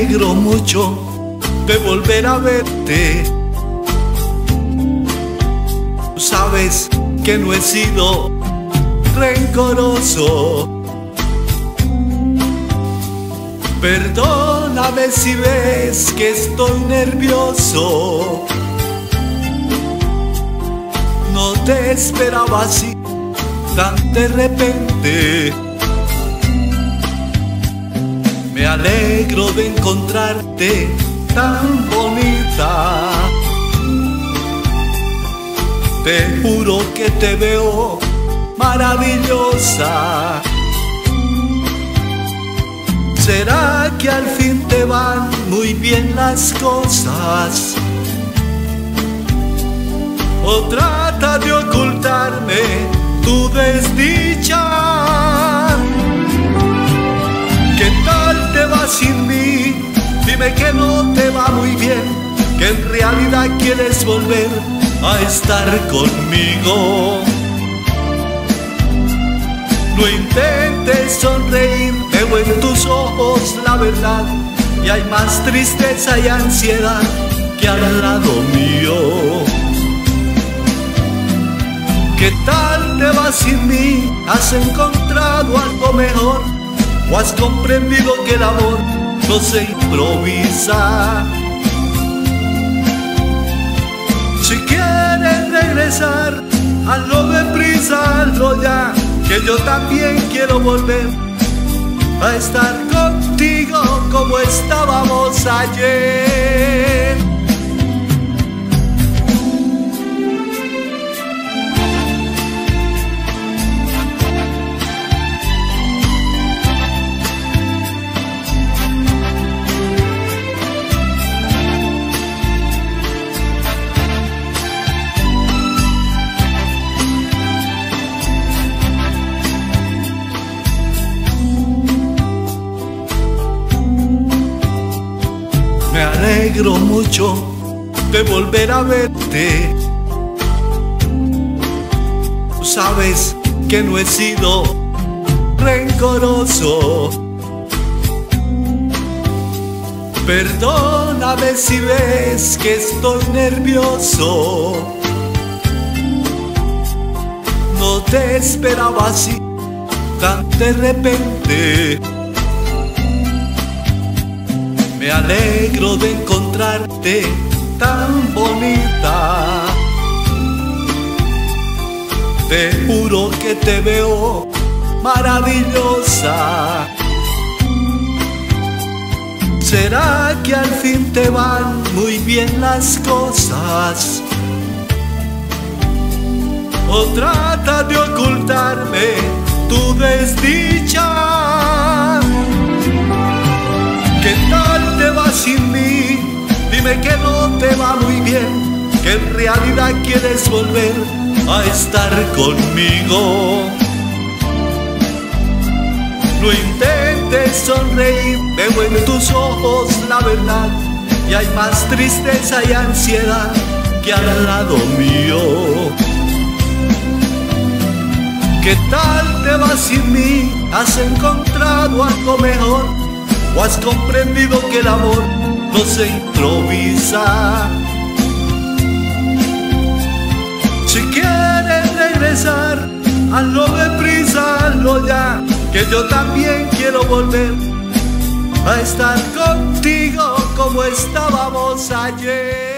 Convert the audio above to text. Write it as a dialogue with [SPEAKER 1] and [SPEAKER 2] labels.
[SPEAKER 1] alegro mucho de volver a verte. Tú sabes que no he sido rencoroso. Perdóname si ves que estoy nervioso. No te esperaba así tan de repente. Me alegro de encontrarte tan bonita. Te juro que te veo maravillosa. ¿Será que al fin te van muy bien las cosas? ¿O trata de ocultarme tu desdicha? ¿Qué tal te va sin mí? Dime que no te va muy bien, que en realidad quieres volver a estar conmigo. No intentes sonreír, veo en tus ojos la verdad, y hay más tristeza y ansiedad que al lado mío. ¿Qué tal te va sin mí? ¿Has encontrado algo mejor? ¿O has comprendido que el amor no se improvisa? Si quieres regresar, hazlo deprisa, hazlo ya, que yo también quiero volver a estar contigo como estábamos ayer. Me alegro mucho de volver a verte. Tú sabes que no he sido rencoroso. Perdóname si ves que estoy nervioso. No te esperaba así tan de repente. Me alegro de encontrarte tan bonita. Te juro que te veo maravillosa. ¿Será que al fin te van muy bien las cosas? ¿O trata de ocultarme tu desdicha? ¿Qué tal te va sin mí? Dime que no te va muy bien, que en realidad quieres volver a estar conmigo. No intentes sonreír, veo en tus ojos la verdad, y hay más tristeza y ansiedad que al lado mío. ¿Qué tal te va sin mí? ¿Has encontrado algo mejor? ¿O has comprendido que el amor no se improvisa? Si quieres regresar, hazlo deprisa, hazlo ya, que yo también quiero volver a estar contigo como estábamos ayer.